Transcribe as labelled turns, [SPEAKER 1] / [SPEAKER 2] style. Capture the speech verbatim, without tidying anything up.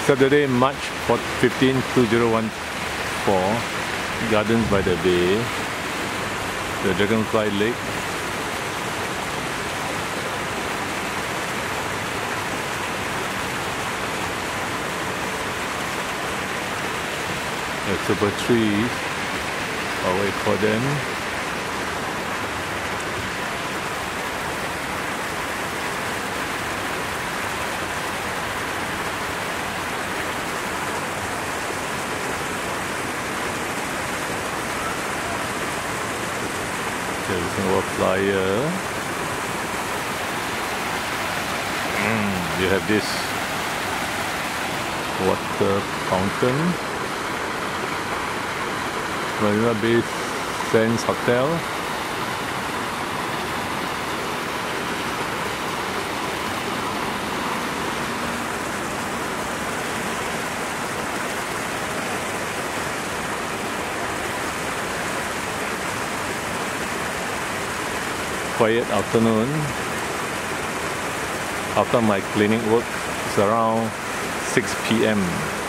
[SPEAKER 1] Saturday, March fifteenth, two thousand fourteen, Gardens by the Bay, the Dragonfly Lake. The super trees, or what we call them. There's a flyer. Mm, you have this water fountain. Marina Bay Sands Hotel. Quiet afternoon after my cleaning work. It's around six P M